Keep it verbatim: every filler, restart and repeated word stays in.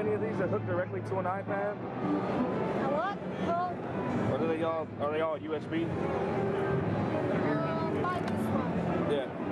any of these that hook directly to an iPad? A what? Well, Or are they all are they all U S B? uh, like this one. Yeah.